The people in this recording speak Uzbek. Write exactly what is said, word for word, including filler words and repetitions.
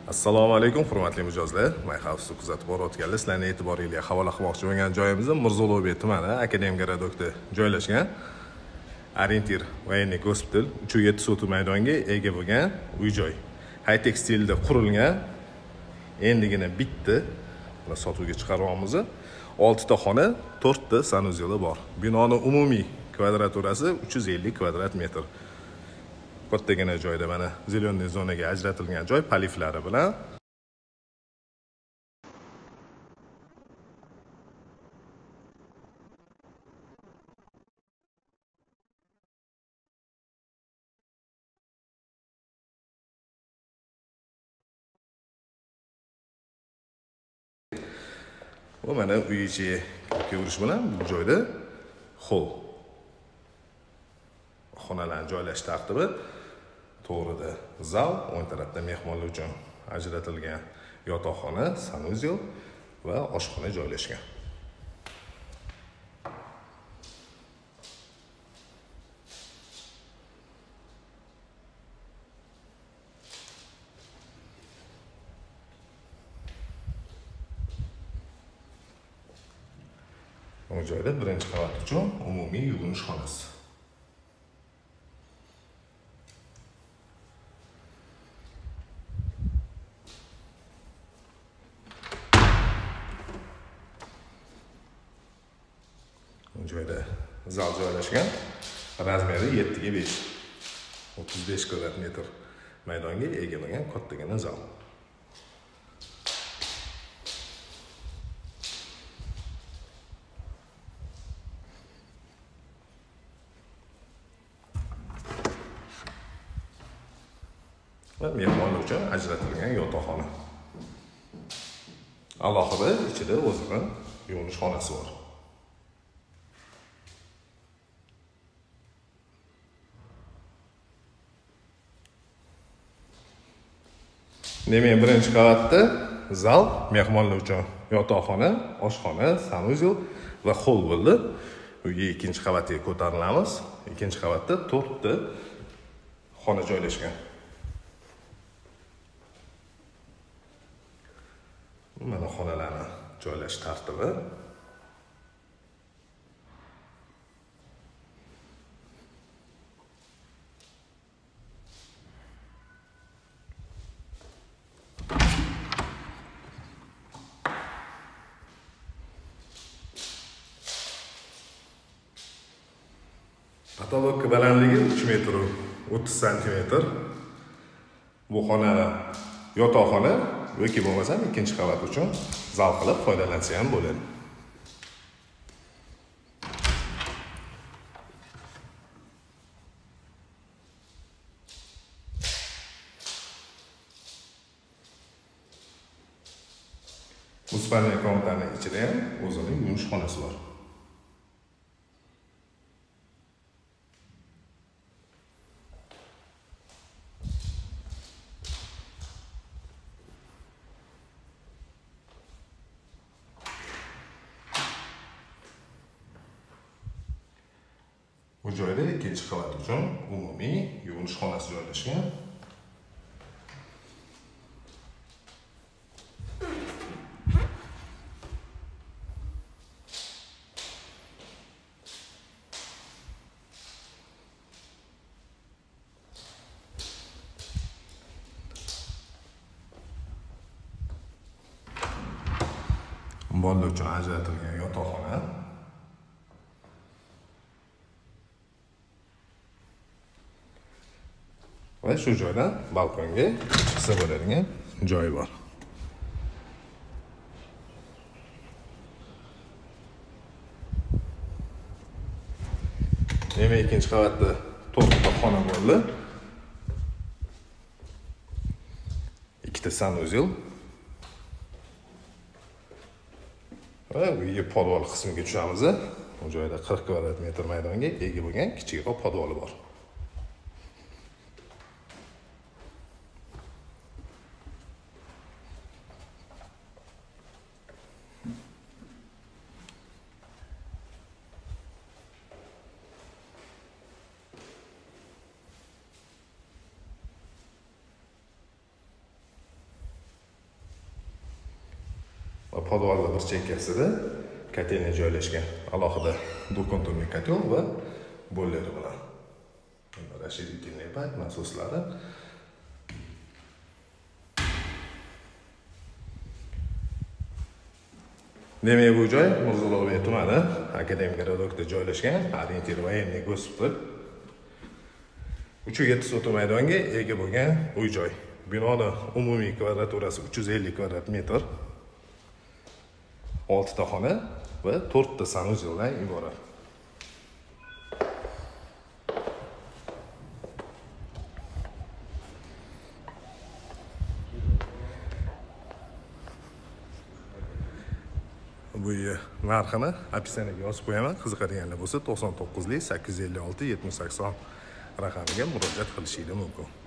Assalomu alaykum hurmatli mijozlar. Mayxavsni kuzatib borayotganlar, sizlarning e'tiboringizga havola qilmoqchi bo'lgan joyimiz Mirzo-Ulug'bek tumani Akademgarodokda joylashgan Orientir voyenniy gospital uch yetti sotuv maydonga ega bo'lgan uy-joy. High-tech stilda qurilgan. Endigina bitta buni sotuvga chiqaryapmiz. olti ta xona, to'rt ta sanuzyeli bor. Binoning umumiy kvadraturasi uch yuz ellik kvadrat metr. Kattagina joyda mana zeleniy zonaga ajratilgan joy paliflari bilan bu mana uy ichiga kirish bilan bu joyda hol xonalarni joylash tartibi to'g'rida zal, o'ng tarafda mehmonlar uchun ajratilgan yotoqxona, sanuzyel va oshxona joylashgan. Bu joyda birinchi qavat uchun umumiy yuvinish xonasi. Bu joyda zal joylashgan. Razmeri yetti ga besh. o'ttiz besh kvadrat metr maydonga ega bo'lgan kattagina zal. Va mehmonlar uchun ajratilgan yotoqxona. Alohida ichida o'zining yuvinish xonasi bor. Demak, birinchi qavatda zal, mehmonlar uchun yotoqxona, oshxona, sanuzyel va hol bo'ldi. Uyga ikkinchi qavatga ko'tarilamiz. Ikkinchi qavatda to'rt ta xona joylashgan. Mana xonalarni joylash tartibi. Patolog balandligi uch metr o'ttiz santimetr. Bu xonani yotoqxona yoki bo'lmasa ikkinchi qavat uchun zal qilib foydalansa ham bo'ladi. Bu spalniy komnataning ichida ham o'zining yuvinish xonasi bor. Bu joyda ikkinchi qavat uchun umumiy yuvinish xonasi joylashgan. Bolalar uchun ajratilgan yotoqxona. Va shu joydan balkonga chiqsa bo'ladigan joy bor. Demak, ikkinchi qavatda to'rt ta xona bo'ldi. ikkita sanuzyel. Va uyga podval qismiga tushamiz. Bu joyda qirq kvadrat metr maydonga ega bo'lgan kichikroq podvali bor. podvalda bir chekkasida kotelni joylashgan. Alohida двухконтурный котел va boileri bilan. Расширительный пад nasoslari. Demak, bu joy Mirzo-Ulug'bek tumani Akademik Rodokda joylashgan. Orientir военный gospital. uch yuz yetti sotix maydonga ega bo'lgan uy-joy. Binoning umumiy kvadraturasi uch yuz ellik kvadrat metr. olti ta xona va to'rt ta sanuzeldan iborat. Bu narxini opisiyaga yozib qo'yaman. Qiziqadiganlar bo'lsa to'qson to'qqiz sakkiz yuz ellik olti yetmish sakson raqamiga murojaat qilishingiz mumkin.